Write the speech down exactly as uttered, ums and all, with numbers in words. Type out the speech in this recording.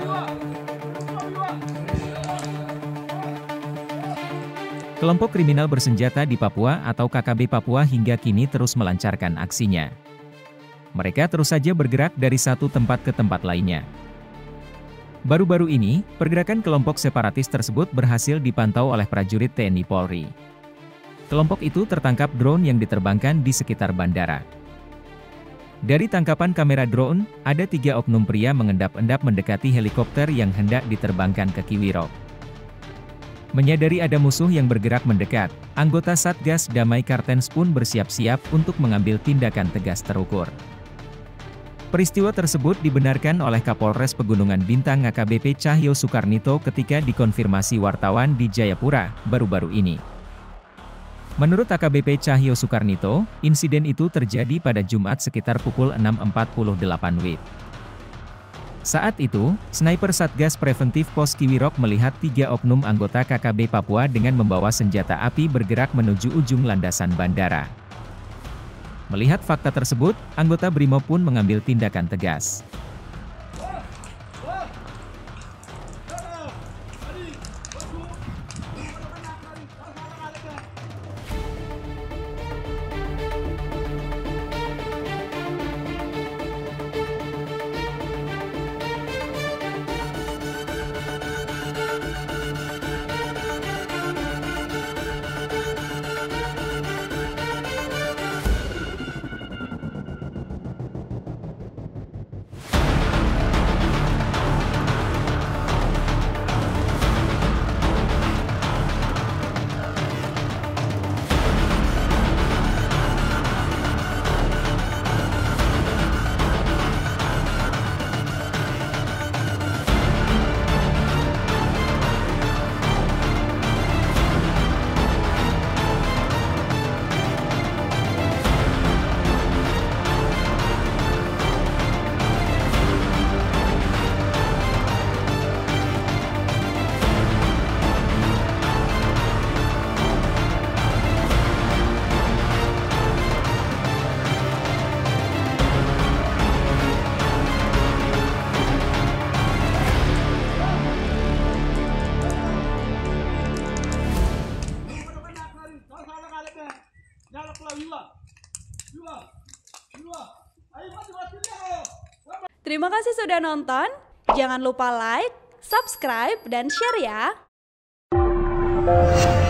Kelompok kriminal bersenjata di Papua atau K K B Papua hingga kini terus melancarkan aksinya. Mereka terus saja bergerak dari satu tempat ke tempat lainnya. Baru-baru ini, pergerakan kelompok separatis tersebut berhasil dipantau oleh prajurit T N I Polri. Kelompok itu tertangkap drone yang diterbangkan di sekitar bandara. Dari tangkapan kamera drone, ada tiga oknum pria mengendap-endap mendekati helikopter yang hendak diterbangkan ke Kiwirok. Menyadari ada musuh yang bergerak mendekat, anggota Satgas Damai Kartens pun bersiap-siap untuk mengambil tindakan tegas terukur. Peristiwa tersebut dibenarkan oleh Kapolres Pegunungan Bintang A K B P Cahyo Soekarnito ketika dikonfirmasi wartawan di Jayapura, baru-baru ini. Menurut A K B P Cahyo Soekarnito, insiden itu terjadi pada Jumat sekitar pukul enam empat puluh delapan W I B. Saat itu, sniper Satgas Preventif Pos Kiwirok melihat tiga oknum anggota K K B Papua dengan membawa senjata api bergerak menuju ujung landasan bandara. Melihat fakta tersebut, anggota Brimob pun mengambil tindakan tegas. Terima kasih sudah nonton. Jangan lupa like, subscribe, dan share ya.